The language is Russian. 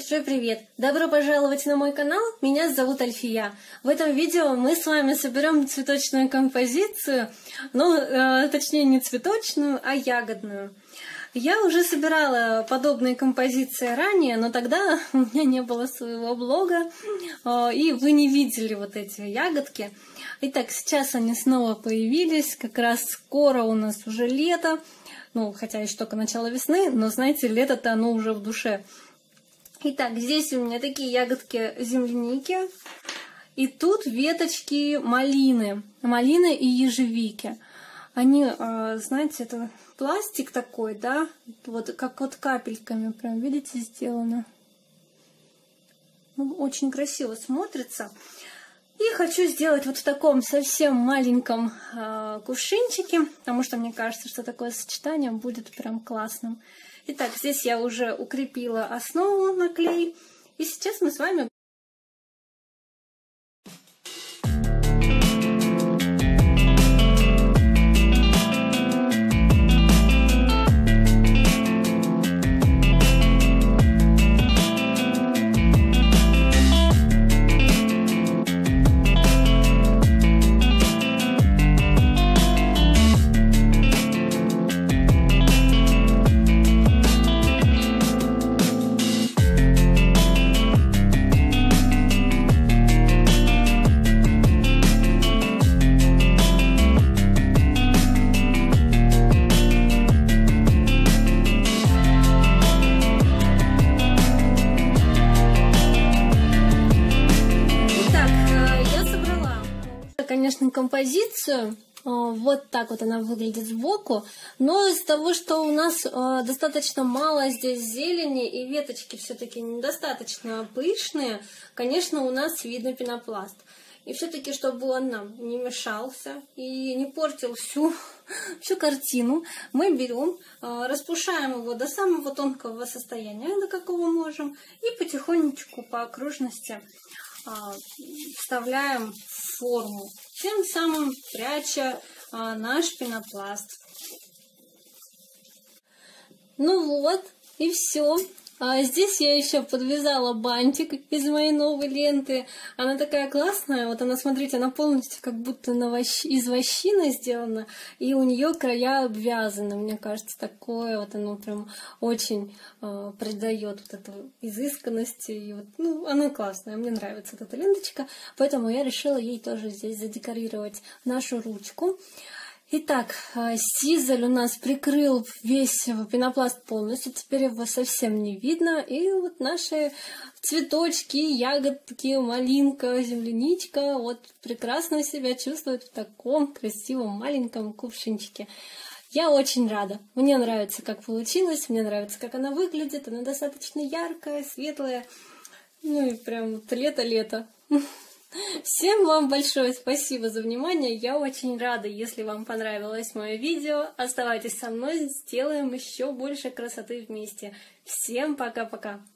Большой привет! Добро пожаловать на мой канал, меня зовут Альфия. В этом видео мы с вами соберем цветочную композицию, точнее не цветочную, а ягодную. Я уже собирала подобные композиции ранее, но тогда у меня не было своего блога, и вы не видели вот эти ягодки. Итак, сейчас они снова появились, как раз скоро у нас уже лето, хотя еще только начало весны, но знаете, лето-то оно уже в душе. Итак, здесь у меня такие ягодки земляники, и тут веточки малины и ежевики. Они, знаете, это пластик такой, да, вот как вот капельками, прям, видите, сделано. Очень красиво смотрится. И хочу сделать вот в таком совсем маленьком кувшинчике, потому что мне кажется, что такое сочетание будет прям классным. Итак, здесь я уже укрепила основу на клей, и сейчас мы с вами... Конечно, композицию. Вот так вот она выглядит сбоку. Но из-за того, что у нас достаточно мало здесь зелени и веточки все-таки недостаточно пышные, конечно, у нас видно пенопласт. И все-таки, чтобы он нам не мешался и не портил всю картину, мы берем, распушаем его до самого тонкого состояния, до какого можем, и потихонечку по окружности вставляем в форму, тем самым пряча наш пенопласт. Ну вот, и все. Здесь я еще подвязала бантик из моей новой ленты. Она такая классная. Вот она, смотрите, она полностью как будто из вощины сделана. И у нее края обвязаны. Мне кажется, такое вот оно прям очень придает вот эту изысканность. И вот, она классная. Мне нравится вот эта ленточка. Поэтому я решила ей тоже здесь задекорировать нашу ручку. Итак, сизаль у нас прикрыл весь пенопласт полностью, теперь его совсем не видно. И вот наши цветочки, ягодки, малинка, земляничка вот прекрасно себя чувствуют в таком красивом маленьком кувшинчике. Я очень рада. Мне нравится, как получилось, мне нравится, как она выглядит. Она достаточно яркая, светлая. И прям лето-лето. Всем вам большое спасибо за внимание, я очень рада, если вам понравилось мое видео, оставайтесь со мной, сделаем еще больше красоты вместе. Всем пока-пока!